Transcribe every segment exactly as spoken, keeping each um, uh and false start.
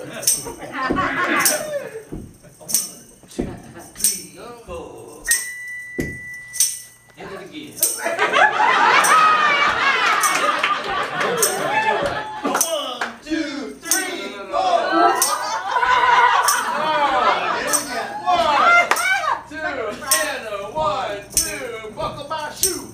two, three, four. Hit it again. One, two, three, four. One, two, and a one, two. Buckle my shoe.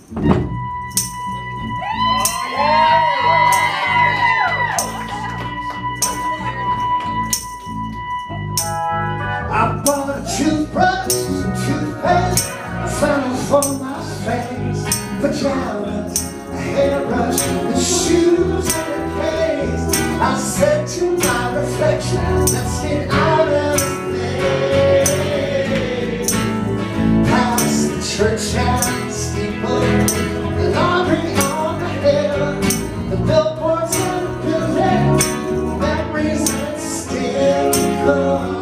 I bought a toothbrush, some toothpaste, something for my face, pajamas, a hairbrush, and shoes in a case. I said to my reflection, let's get out of this place. Past the churchyard steeple, the laundry on the hill, the billboards on the building, memories that still calling.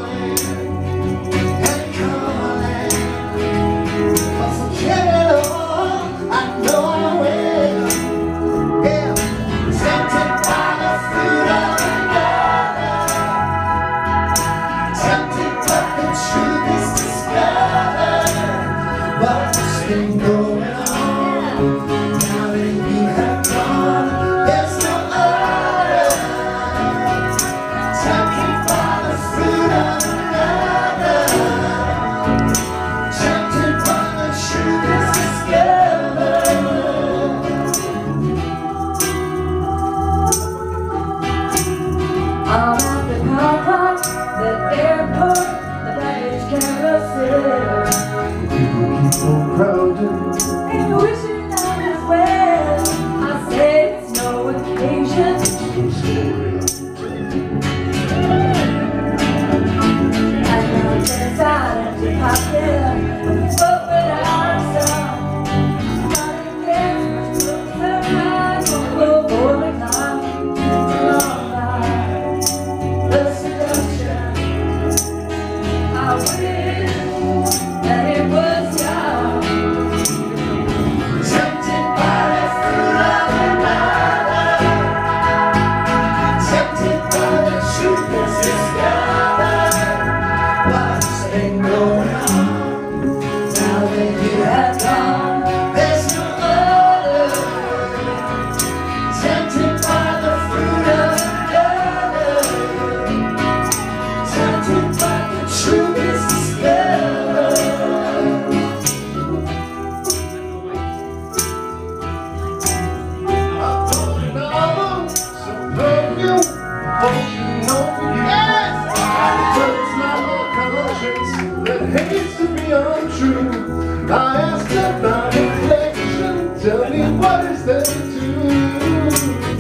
And wishing I was well, I say it's no occasion. And I'm inside to pop there, but without some, somebody gets took the eyes on the boiling line, long line, the seduction. I wish that it was. I asked about inflation, tell me what is there to do?